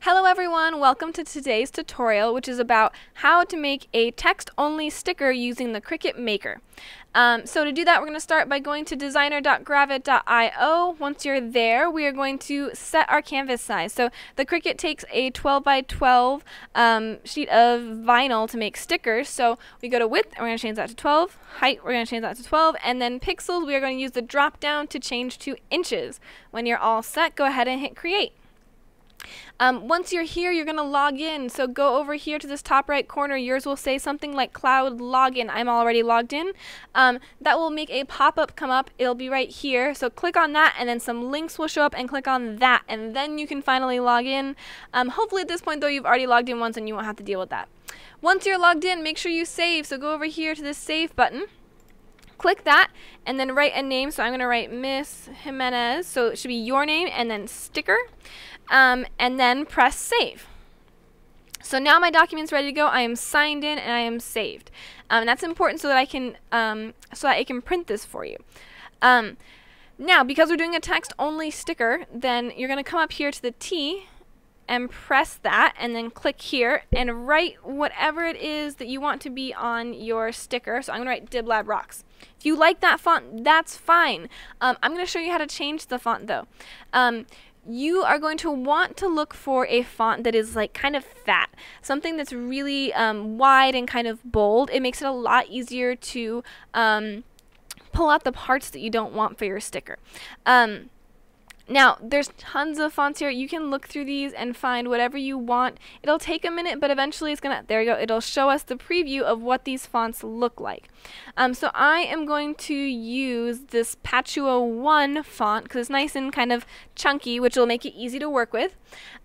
Hello everyone, welcome to today's tutorial, which is about how to make a text-only sticker using the Cricut Maker. So to do that, we're going to start by going to designer.gravit.io. Once you're there, we are going to set our canvas size. So the Cricut takes a 12 by 12 sheet of vinyl to make stickers. So we go to width, and we're going to change that to 12. Height, we're going to change that to 12. And then pixels, we are going to use the drop down to change to inches. When you're all set, go ahead and hit create. Once you're here, you're going to log in. So go over here to this top right corner. Yours will say something like Cloud Login. I'm already logged in. That will make a pop-up come up. It'll be right here. So click on that, and then some links will show up, and click on that, and then you can finally log in. Hopefully at this point, though, you've already logged in once and you won't have to deal with that. Once you're logged in, make sure you save. So go over here to this Save button. Click that, and then write a name. So I'm going to write Miss Jimenez. So it should be your name, and then sticker. And then press save. So now my document's ready to go. I am signed in and I am saved. And that's important so that I can print this for you. Now, because we're doing a text-only sticker, then you're going to come up here to the T and press that, and then click here and write whatever it is that you want to be on your sticker. So I'm going to write Dib Lab Rocks. If you like that font, that's fine. I'm going to show you how to change the font though. You are going to want to look for a font that is like kind of fat, something that's really wide and kind of bold. It makes it a lot easier to pull out the parts that you don't want for your sticker. Now, there's tons of fonts here. You can look through these and find whatever you want. It'll take a minute, but eventually it's gonna, there you go, it'll show us the preview of what these fonts look like. So I am going to use this Patchua 1 font because it's nice and kind of chunky, which will make it easy to work with.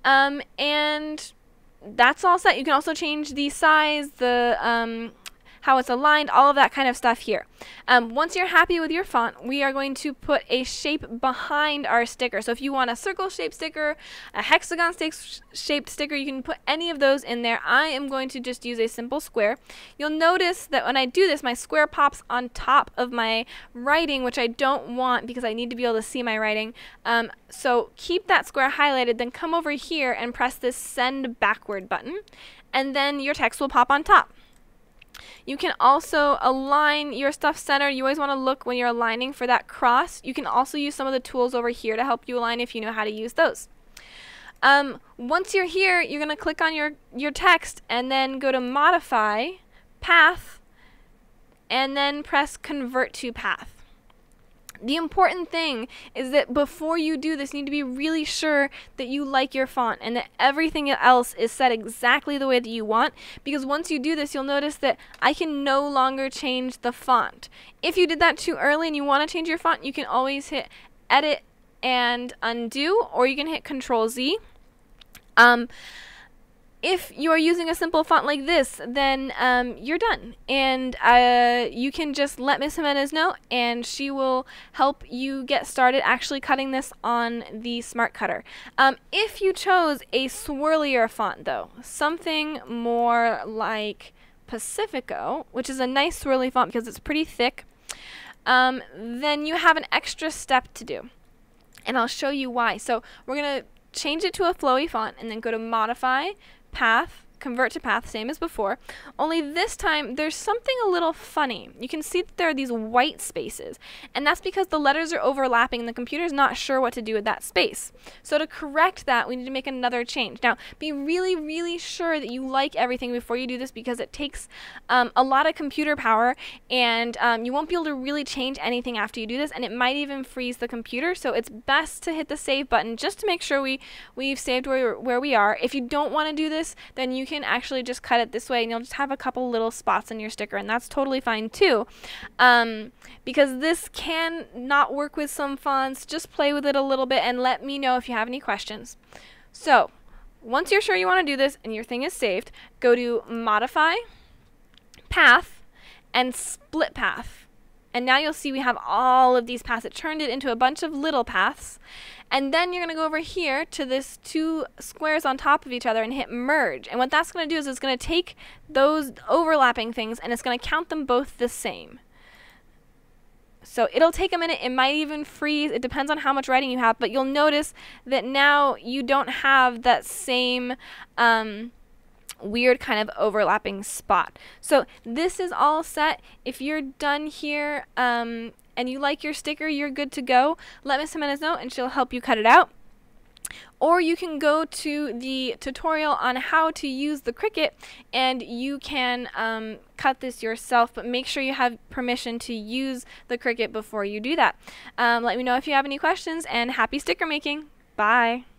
And that's all set. You can also change the size, the how it's aligned, all of that kind of stuff here. Once you're happy with your font, we are going to put a shape behind our sticker. So if you want a circle-shaped sticker, a hexagon-shaped sticker, you can put any of those in there. I am going to just use a simple square. You'll notice that when I do this, my square pops on top of my writing, which I don't want because I need to be able to see my writing. So keep that square highlighted, then come over here and press this Send Backward button, and then your text will pop on top. You can also align your stuff center. You always want to look when you're aligning for that cross. You can also use some of the tools over here to help you align if you know how to use those. Once you're here, you're going to click on your text and then go to Modify, Path, and then press Convert to Path. The important thing is that before you do this, you need to be really sure that you like your font and that everything else is set exactly the way that you want, because once you do this, you'll notice that I can no longer change the font. If you did that too early and you want to change your font, you can always hit Edit and Undo, or you can hit Control-Z. If you are using a simple font like this, then you're done. And you can just let Miss Jimenez know, and she will help you get started actually cutting this on the Smart Cutter. If you chose a swirlier font, though, something more like Pacifico, which is a nice swirly font because it's pretty thick, then you have an extra step to do. And I'll show you why. So we're going to change it to a flowy font and then go to Modify, Path, Convert to Path, same as before, only this time there's something a little funny. You can see that there are these white spaces, and that's because the letters are overlapping and the computer's not sure what to do with that space. So to correct that, we need to make another change. Now, be really, really sure that you like everything before you do this, because it takes a lot of computer power, and you won't be able to really change anything after you do this, and it might even freeze the computer. So it's best to hit the Save button just to make sure we've saved where we are. If you don't want to do this, then you can actually just cut it this way, and you'll just have a couple little spots on your sticker, and that's totally fine too. Because this can not work with some fonts. Just play with it a little bit and let me know if you have any questions. So once you're sure you want to do this and your thing is saved, go to Modify, Path, and Split Path. And now you'll see we have all of these paths. It turned it into a bunch of little paths. And then you're going to go over here to this two squares on top of each other and hit Merge. And what that's going to do is it's going to take those overlapping things and it's going to count them both the same. So it'll take a minute. It might even freeze. It depends on how much writing you have, but you'll notice that now you don't have that same weird kind of overlapping spot. So this is all set. If you're done here and you like your sticker, you're good to go. Let Miss Jimenez know and she'll help you cut it out. Or you can go to the tutorial on how to use the Cricut and you can cut this yourself, but make sure you have permission to use the Cricut before you do that. Let me know if you have any questions, and happy sticker making. Bye.